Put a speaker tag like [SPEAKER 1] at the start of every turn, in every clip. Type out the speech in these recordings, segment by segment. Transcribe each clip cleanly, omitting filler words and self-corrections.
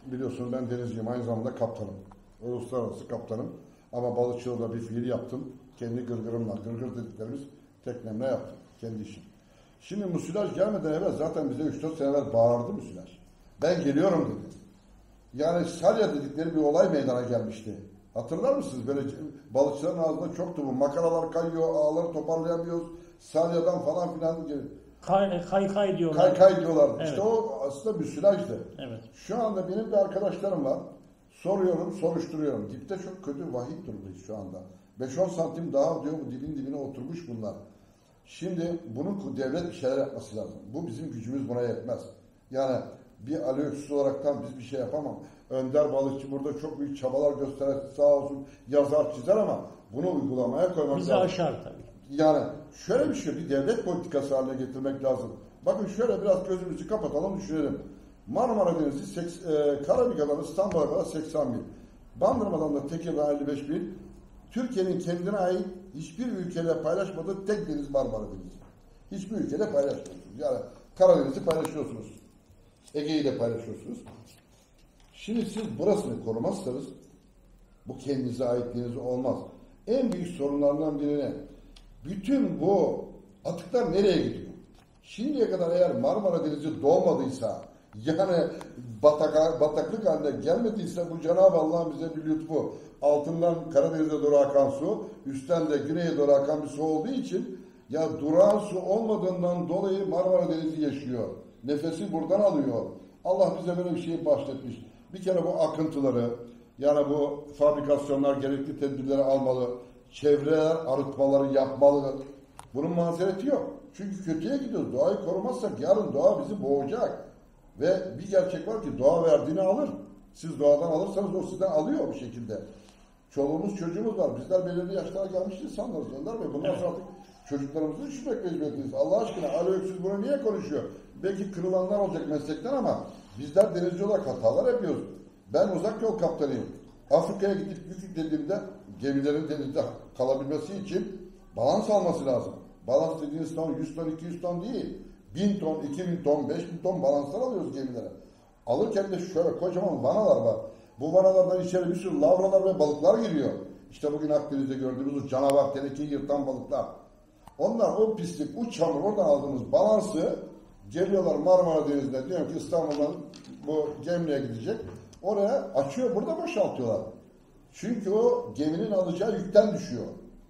[SPEAKER 1] biliyorsunuz ben denizciyim, aynı zamanda kaptanım. Uluslararası kaptanım. Ama balıkçılığa bir fiil yaptım. Kendi gırgırımla, gırgır dediklerimiz teknemle yaptım. Kendi işim. Şimdi müsilaj gelmeden evvel zaten bize 3-4 sene evvel bağırdı müsilaj. Ben geliyorum dedi. Yani salya dedikleri bir olay meydana gelmişti. Hatırlar mısınız? Böyle balıkçıların ağzında çoktu bu. Makaralar kayıyor, ağları toparlayamıyoruz. Salyadan falan filan.
[SPEAKER 2] Kay diyorlar.
[SPEAKER 1] Kay diyorlar.
[SPEAKER 2] Evet.
[SPEAKER 1] İşte o aslında müsilajdı.
[SPEAKER 2] Evet.
[SPEAKER 1] Şu anda benim de arkadaşlarım var. Soruyorum, soruşturuyorum. Dipte çok kötü vahim durumdayız şu anda. 5-10 santim daha diyor bu dibin dibine oturmuş bunlar. Şimdi bunun devlet bir şeyler yapması lazım. Bu bizim gücümüz buna yetmez. Yani bir aleyküs olaraktan biz bir şey yapamam. Önder balıkçı burada çok büyük çabalar gösterir, sağ olsun yazar çizer ama bunu uygulamaya koymak
[SPEAKER 2] bizi
[SPEAKER 1] lazım.
[SPEAKER 2] aşar tabii.
[SPEAKER 1] Yani şöyle bir şey, bir devlet politikası haline getirmek lazım. Bakın şöyle biraz gözümüzü kapatalım düşünelim. Marmara Denizi Karabük'ten İstanbul'a kadar 80 mil. Bandırma'dan da Tekirdağ 55 mil. Türkiye'nin kendine ait hiçbir ülkeyle paylaşmadığı tek deniz Marmara Denizi. Hiçbir ülkeyle paylaşmıyorsunuz. Yani Karadeniz'i paylaşıyorsunuz. Ege'yi de paylaşıyorsunuz. Şimdi siz burasını korumazsanız bu kendinize ait deniz olmaz. En büyük sorunlarından birine bütün bu atıklar nereye gidiyor? Şimdiye kadar eğer Marmara Denizi dolmadıysa yani bataklık haline gelmediyse bu Cenab-ı Allah'ın bize bir lütfu. Altından Karadeniz'e doğru akan su, üstten de güneye doğru akan bir su olduğu için ya durağan su olmadığından dolayı Marmara Denizi yaşıyor. Nefesi buradan alıyor. Allah bize böyle bir şey bahşetmiş. Bir kere bu akıntıları, yani bu fabrikasyonlar gerekli tedbirleri almalı. Çevreler arıtmaları yapmalı. Bunun mazereti yok. Çünkü kötüye gidiyoruz. Doğayı korumazsak yarın doğa bizi boğacak. Ve bir gerçek var ki doğa verdiğini alır. Siz doğadan alırsanız o sizden alıyor bir şekilde. Çoluğumuz çocuğumuz var. Bizler belirli yaşlara gelmiş insanlarız. Önder Bey. Bundan sonra artık çocuklarımızı düşünmek mecburiyetindeyiz. Allah aşkına Ali Öksüz bunu niye konuşuyor? Belki kırılanlar olacak meslekten ama bizler denizci olarak hatalar yapıyoruz. Ben uzak yol kaptanıyım. Afrika'ya gidip yük yüklediğimde gemilerin denizde kalabilmesi için balans alması lazım. Balans dediğiniz ton 100 ton 200 ton değil. 1000 ton, 2000 ton, 5000 ton balanslar alıyoruz gemilere. Alırken de şöyle kocaman vanalar var. Bu vanalardan içeri bir sürü lavralar ve balıklar giriyor. İşte bugün Akdeniz'de gördüğümüz o canavar tenekeyi yırtan balıklar. Onlar o pislik, o çamur oradan aldığımız balansı geliyorlar Marmara Denizi'ne. Diyorum ki İstanbul'dan bu Gemli'ye gidecek. Oraya açıyor, burada boşaltıyorlar. Çünkü o geminin alacağı yükten düşüyor.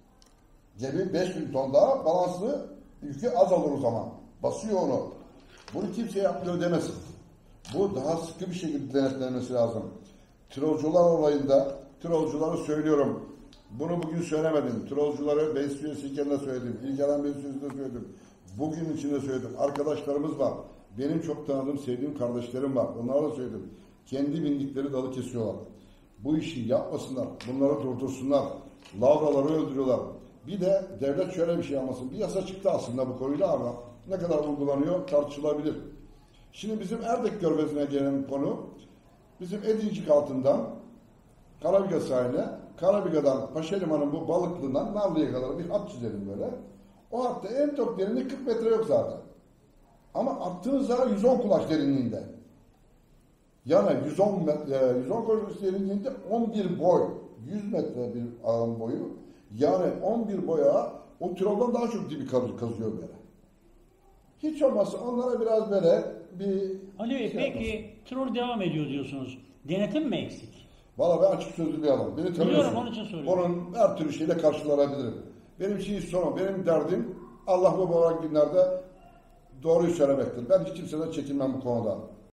[SPEAKER 1] Gemi 5000 ton daha balanslı yükü az olur o zaman. Basıyor onu. Bunu kimse yapmıyor demesin. Bu daha sıkı bir şekilde denetlenmesi lazım. Trolcular olayında, trolcuları söylüyorum. Bunu bugün söylemedim. Trolcuları meclis üyesiyken de söyledim. İlgilenen meclis üyesinde söyledim. Bugün içinde söyledim. Arkadaşlarımız var. Benim çok tanıdığım, sevdiğim kardeşlerim var. Onlara da söyledim. Kendi bindikleri dalı kesiyorlar. Bu işi yapmasınlar. Bunları durdursunlar. Lavraları öldürüyorlar. Bir de devlet şöyle bir şey yapmasın. Bir yasa çıktı aslında bu konuyla ama ne kadar uygulanıyor tartışılabilir. Şimdi bizim Erdek Körfezi'ne gelen konu bizim Edincik altından Karabük'e sahiline, Karabük'ten Paşaliman'ın bu Balıklı'dan Narlı'ya kadar bir hat çizelim böyle. O hatta en top derinliği 40 metre yok zaten. Ama attığınız zaman 110 kulaç derinliğinde. Yani 110 kulaç derinliğinde 11 boy, 100 metre bir ağın boyu. Yani 11 boya o troldan daha çok dibi kazıyor böyle. Hiç olmazsa onlara biraz böyle bir...
[SPEAKER 2] Ali Bey peki troll devam ediyor diyorsunuz. Denetim mi eksik?
[SPEAKER 1] Valla ben açık sözlü bir adamım. Beni tanıyorsun.
[SPEAKER 2] Biliyorum, onun için soruyorum.
[SPEAKER 1] Onun her türlü şeyle karşılanabilirim. Benim için hiç sorun. Benim derdim Allah bu günlerde doğruyu söylemektir. Ben hiç kimseden çekinmem bu konuda.